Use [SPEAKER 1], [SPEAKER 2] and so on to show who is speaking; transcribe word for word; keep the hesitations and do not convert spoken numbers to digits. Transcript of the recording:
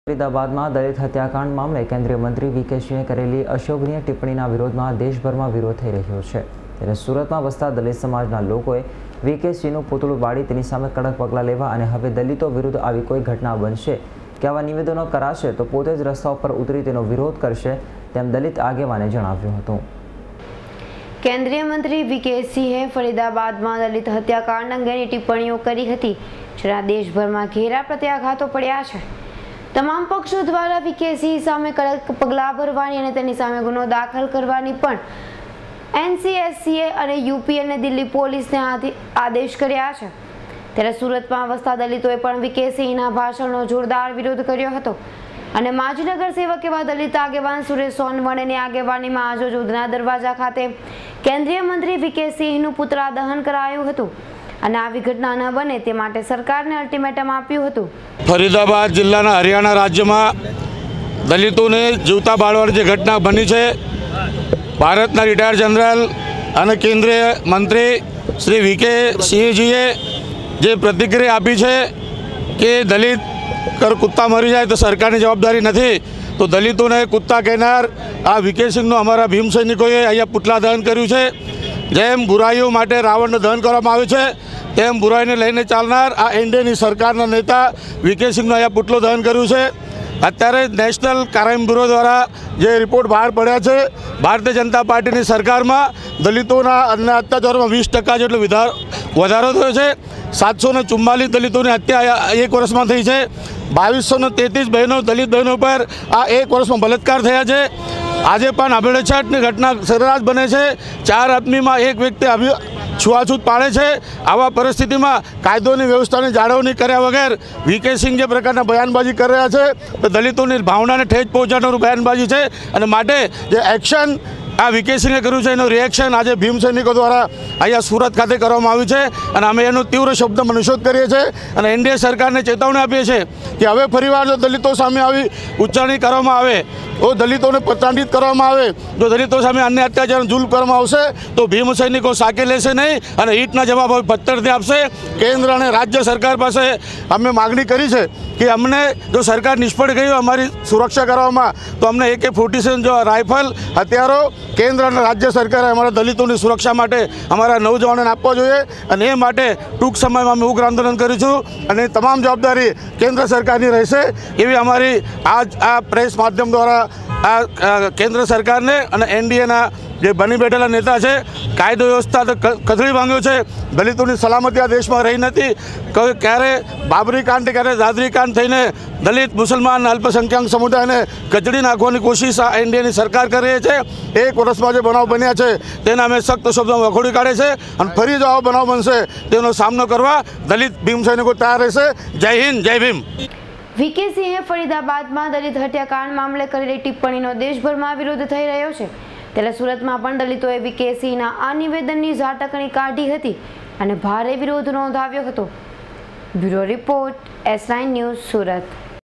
[SPEAKER 1] फरीदाबादમાં દલિત હત્યાકાંડ મામલે કેન્દ્રીય મંત્રી વી કે સિંહે કરેલી અશોભનીય ટિપ્પણીના વિરોધમાં દેશભરમાં વિરોધ થઈ રહ્યો છે। ત્યારે સુરતમાં વસતા દલિત સમાજના લોકોએ વી કે સિંહનું પૂતળું બાળી તેની સામે કડક પગલાં લેવા અને હવે દલિતો વિરુદ્ધ આવી કોઈ ઘટના બનશે કે આવા નિવેદનો કરાશે તો પોતે જ રસ્તા ઉપર ઉતરી તેનો વિરોધ કરશે તેમ દલિત આગેવાને જણાવ્યું હતું।
[SPEAKER 2] કેન્દ્રીય મંત્રી વી કે સિંહે ફરીદાબાદમાં દલિત હત્યાકાંડ અંગેની ટિપ્પણીઓ કરી હતી, જેના દેશભરમાં ઘેરા પ્રત્યાઘાતો પડ્યા છે। તમામ પક્ષો દ્વારા વી કે સિંહ સામે કડક પગલાં ભરવાની અને તેની સામે ગુનો દાખલ કરવાની પણ એન સી એસ સી અને યુ પી અને દિલ્હી પોલીસને આદેશ કર્યા છે। ત્યારે સુરતમાં વસતા દલિતોએ પણ વી કે સિંહના ભાષણનો જોરદાર વિરોધ કર્યો હતો અને માજી નગર સેવક એવા દલિત આગેવાન સુરેશ સોનવણેની આગેવાનીમાં આજરોજ ઉધના દરવાજા ખાતે કેન્દ્રીય મંત્રી વી કે સિંહનું પુતળા દહન કરાયું હતું અને આવી ઘટના ન બને તે માટે સરકારને અલ્ટિમેટમ આપ્યું હતું।
[SPEAKER 3] ફરીદાબાદ જિલ્લાના હરિયાણા રાજ્યમાં દલિતોને જીવતા બાળવાની જે ઘટના બની છે, ભારતના રિટાયર્ડ જનરલ અને કેન્દ્રીય મંત્રી શ્રી વી કે સિંહજીએ જે પ્રતિક્રિયા આપી છે કે દલિત કર કુત્તા મરી જાય તો સરકારની જવાબદારી નથી, તો દલિતોને કુત્તા કહેનાર આ વી કે સિંહનું અમારા ભીમ સૈનિકોએ અહીંયા પુતળા દહન કર્યું છે। જેમ બુરાઈઓ માટે રાવણનું દહન કરવામાં આવ્યું છે, તેમ બુરાઈને લઈને ચાલનાર આ એનડીએની સરકારના નેતા વી કે સિંહનું અહીંયા પુતળો દહન કર્યું છે। અત્યારે નેશનલ ક્રાઇમ બ્યુરો દ્વારા જે રિપોર્ટ બહાર પડ્યા છે, ભારતીય જનતા પાર્ટીની સરકારમાં દલિતોના અન્ય અત્યાચારોમાં વીસ ટકા જેટલો વધારો થયો છે। સાતસો ને ચુમ્માલીસ દલિતોની હત્યા એક વર્ષમાં થઈ છે। બાવીસો ને તેત્રીસ બહેનો દલિત બહેનો પર આ એક વર્ષમાં બલાત્કાર થયા છે। આજે પણ આભેળછાટની ઘટના સરેરાશ બને છે। ચાર આદમીમાં એક વ્યક્તિ છૂઆછૂત પાડે છે। આવા પરિસ્થિતિમાં કાયદોની વ્યવસ્થાની જાળવણી કર્યા વગર વી કે સિંહ જે પ્રકારના બયાનબાજી કરી રહ્યા છે, તો દલિતોની ભાવનાને ઠેચ પહોંચાડનારું બયાનબાજી છે અને માટે જે એક્શન આ વી કે સિંહે કર્યું છે એનું રિએક્શન આજે ભીમ સૈનિકો દ્વારા અહીંયા સુરત ખાતે કરવામાં આવ્યું છે અને અમે એનો તીવ્ર શબ્દમાં નિષેધ કરીએ છીએ અને એનડીએ સરકારને ચેતવણી આપીએ છીએ કે હવે ફરીવાર જો દલિતો સામે આવી ઉચ્ચારણી કરવામાં આવે, તો દલિતોને પ્રતાડિત કરવામાં આવે, જો દલિતો સામે અન્ય અત્યાચાર જુલ્મ કરવામાં આવશે તો ભીમ સૈનિકો સાકે લેશે નહીં અને ઈંટના જવાબ હવે પથ્થરથી આપશે। કેન્દ્ર અને રાજ્ય સરકાર પાસે અમે માગણી કરી છે કે અમને જો સરકાર નિષ્ફળ ગઈ અમારી સુરક્ષા કરવામાં, તો અમને એ કે ફોર્ટી સેવન જો રાઇફલ હથિયારો કેન્દ્ર અને રાજ્ય સરકારે અમારા દલિતોની સુરક્ષા માટે અમારા નવજવાનોને આપવા જોઈએ અને એ માટે ટૂંક સમયમાં અમે ઉગ્ર આંદોલન કરીશું અને તમામ જવાબદારી કેન્દ્ર સરકારની રહેશે એવી અમારી આજ આ પ્રેસ માધ્યમ દ્વારા આ કેન્દ્ર સરકારને અને એનડીએના જે બની બેઠેલા નેતા છે, કાયદો વ્યવસ્થા તો કથળી ભાંગ્યો છે, દલિતોની સલામતી આ દેશમાં રહી નથી। ક્યારે બાબરી કાંડ ક્યારે દાદરી કાંડ થઈને દલિત મુસલમાન અલ્પસંખ્યાક સમુદાયને કચડી નાખવાની કોશિશ આ એનડીએની સરકાર કરી રહી છે। એક વર્ષમાં જે બનાવ બન્યા છે તેના અમે સખ્ત શબ્દોમાં વખોડી કાઢે છે અને ફરી જો આવો બનાવ બનશે તેનો સામનો કરવા દલિત ભીમ સૈનિકો તૈયાર રહેશે। જય હિન્દ, જય ભીમ।
[SPEAKER 2] વી કે સિંહે ફરીદાબાદમાં દલિત હત્યાકાંડ મામલે કરેલી ટિપ્પણીનો દેશભરમાં વિરોધ થઈ રહ્યો છે। ત્યારે સુરતમાં પણ દલિતોએ વી કે સિંહના આ નિવેદનની ઝાટકણી કાઢી હતી અને ભારે વિરોધ નોંધાવ્યો હતો। Bureau report, S nine news, Surat.